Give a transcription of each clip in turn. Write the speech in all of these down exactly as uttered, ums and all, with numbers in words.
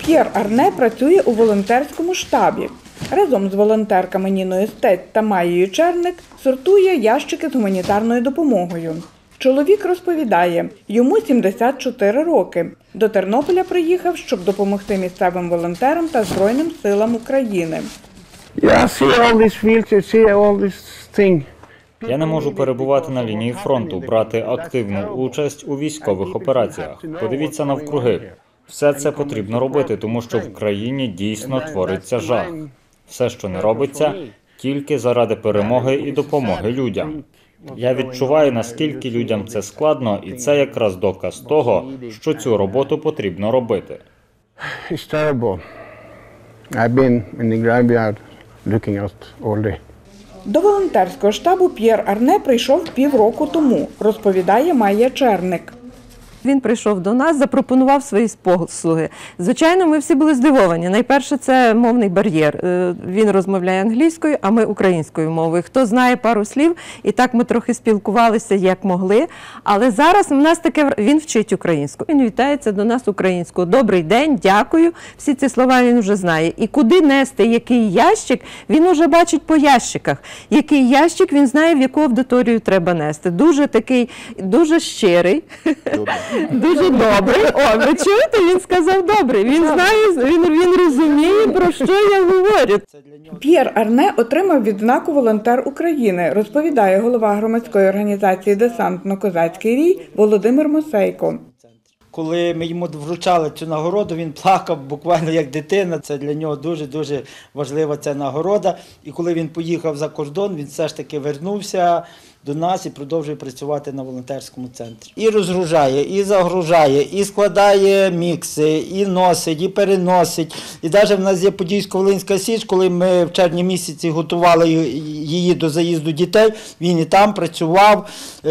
П'єр Арне працює у волонтерському штабі. Разом з волонтерками Ніною Стець та Майєю Черник сортує ящики з гуманітарною допомогою. Чоловік розповідає, йому сімдесят чотири роки. До Тернополя приїхав, щоб допомогти місцевим волонтерам та Збройним силам України. Я не можу перебувати на лінії фронту, брати активну участь у військових операціях. Подивіться навкруги. Все це потрібно робити, тому що в країні дійсно твориться жах. Все, що не робиться, тільки заради перемоги і допомоги людям. Я відчуваю, наскільки людям це складно, і це якраз доказ того, що цю роботу потрібно робити. До волонтерського штабу П'єр Арне прийшов півроку тому, розповідає Майя Черник. Він прийшов до нас, запропонував свої послуги. Звичайно, ми всі були здивовані. Найперше, це мовний бар'єр. Він розмовляє англійською, а ми українською мовою. Хто знає пару слів, і так ми трохи спілкувалися, як могли. Але зараз у нас таке, він вчить українську. Він вітається до нас українською. Добрий день, дякую. Всі ці слова він вже знає. І куди нести, який ящик, він вже бачить по ящиках. Який ящик, він знає, в яку аудиторію треба нести. Дуже такий, дуже щирий. Дуже добрий. О, ви чуєте? Він сказав добрий. Він знає, він, він розуміє, про що я говорю. П'єр Арне отримав відзнаку «Волонтер України», розповідає голова громадської організації «Десантно-козацький рій» Володимир Мосейко. Коли ми йому вручали цю нагороду, він плакав буквально як дитина. Це для нього дуже-дуже важлива ця нагорода. І коли він поїхав за кордон, він все ж таки вернувся до нас і продовжує працювати на волонтерському центрі. І розгружає, і загружає, і складає мікси, і носить, і переносить. І навіть в нас є Подільсько-Волинська Січ, коли ми в червні місяці готували її до заїзду дітей, він і там працював,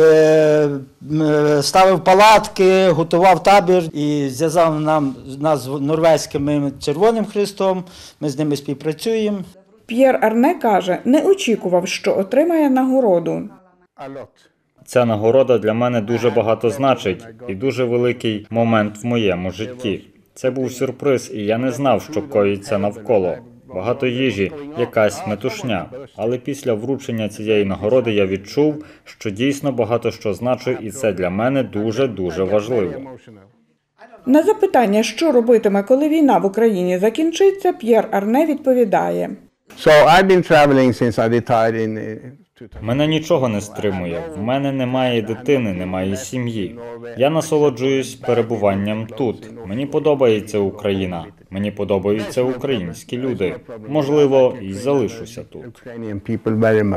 ставив палатки, готував табір і зв'язав нам, нас з Норвезьким Червоним Хрестом, ми з ними співпрацюємо. П'єр Арне каже, не очікував, що отримає нагороду. Ця нагорода для мене дуже багато значить і дуже великий момент в моєму житті. Це був сюрприз, і я не знав, що коїться навколо. Багато їжі, якась метушня. Але після вручення цієї нагороди я відчув, що дійсно багато що значить, і це для мене дуже-дуже важливо. На запитання, що робитиме, коли війна в Україні закінчиться, П'єр Арне відповідає. Мене нічого не стримує. В мене немає дитини, немає сім'ї. Я насолоджуюсь перебуванням тут. Мені подобається Україна. Мені подобаються українські люди. Можливо, і залишуся тут.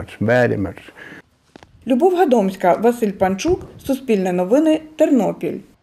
Любов Гадомська, Василь Панчук, Суспільне новини, Тернопіль.